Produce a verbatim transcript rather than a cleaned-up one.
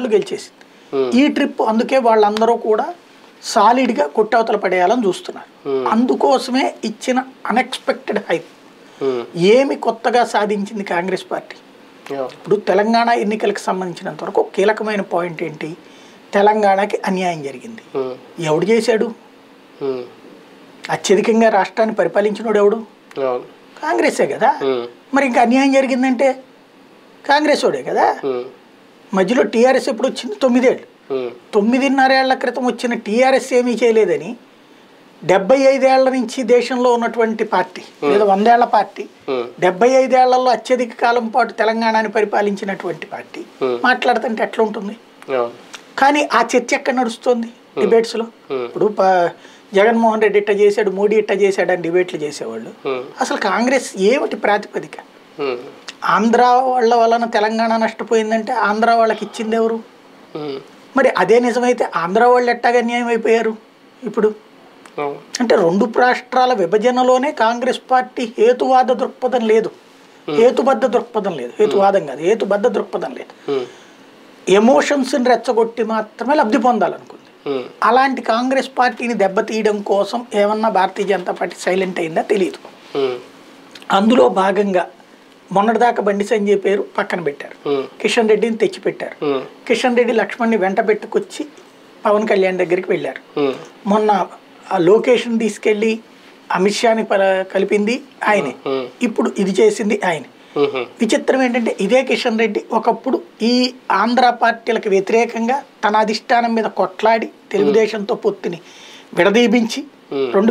సార్లు గెలిచేసింది. ఈ ట్రిప్ అందుకే వాళ్ళందరూ కూడా సాలిడ్గా కొట్టవతల పడేయాలని చూస్తున్నారు. అందుకోసమే ఇచ్చిన అన్ఎక్స్పెక్టెడ్ హైప్. ఏమి కొత్తగా సాధించింది కాంగ్రెస్ పార్టీ? ఇప్పుడు తెలంగాణ ఎన్నికలకు సంబంధించినంత వరకు కీలకమైన పాయింట్ ఏంటి? తెలంగాణకి అన్యాయం జరిగింది. ఎవడు చేశాడు? అత్యధికంగా రాష్ట్రాన్ని పరిపాలించినోడు ఎవడు? కాంగ్రెసే కదా. మరి ఇంకా అన్యాయం జరిగిందంటే కాంగ్రెస్ వాడే కదా. మధ్యలో టీఆర్ఎస్ ఎప్పుడు వచ్చింది? తొమ్మిదేళ్ళు. తొమ్మిదిన్నరేళ్ల క్రితం వచ్చిన టీఆర్ఎస్ ఏమీ చేయలేదని డెబ్బై ఐదేళ్ల నుంచి దేశంలో ఉన్నటువంటి పార్టీ లేదా వందేళ్ల పార్టీ, డెబ్బై ఐదేళ్లలో అత్యధిక కాలం పాటు తెలంగాణని పరిపాలించినటువంటి పార్టీ మాట్లాడుతుంటే ఎట్లా ఉంటుంది? కానీ ఆ చర్చ ఎక్కడ నడుస్తుంది డిబేట్స్లో? ఇప్పుడు జగన్మోహన్ రెడ్డి ఇట్ట చేశాడు, మోడీ ఇట్ట చేశాడు అని డిబేట్లు చేసేవాళ్ళు. అసలు కాంగ్రెస్ ఏమిటి ప్రాతిపదిక? ఆంధ్ర వాళ్ళ వలన తెలంగాణ నష్టపోయిందంటే ఆంధ్ర వాళ్ళకి ఇచ్చింది ఎవరు? మరి అదే నిజమైతే ఆంధ్ర వాళ్ళు ఎట్టాగా అన్యాయం అయిపోయారు ఇప్పుడు? అంటే రెండు రాష్ట్రాల విభజనలోనే కాంగ్రెస్ పార్టీ హేతువాద దృక్పథం లేదు, హేతుబద్ధ దృక్పథం లేదు. హేతువాదం కాదు, హేతుబద్ధ దృక్పథం లేదు. ఎమోషన్స్ని రెచ్చగొట్టి మాత్రమే లబ్ధి పొందాలనుకుంది. అలాంటి కాంగ్రెస్ పార్టీని దెబ్బతీయడం కోసం ఏమన్నా భారతీయ జనతా పార్టీ సైలెంట్ అయిందా తెలియదు. అందులో భాగంగా మొన్నటిదాకా బండి సంజయ్ పేరు పక్కన పెట్టారు, కిషన్ రెడ్డిని తెచ్చిపెట్టారు. కిషన్ రెడ్డి లక్ష్మణ్ని వెంట పెట్టుకొచ్చి పవన్ కళ్యాణ్ దగ్గరికి వెళ్ళారు. మొన్న ఆ లొకేషన్ తీసుకెళ్ళి అమిత్ షాని కలిపింది ఆయనే, ఇప్పుడు ఇది చేసింది ఆయనే. విచిత్రం ఏంటంటే ఇదే కిషన్ రెడ్డి ఒకప్పుడు ఈ ఆంధ్ర పార్టీలకు వ్యతిరేకంగా తన అధిష్టానం మీద కొట్లాడి తెలుగుదేశంతో పొత్తుని విడదీపించి రెండు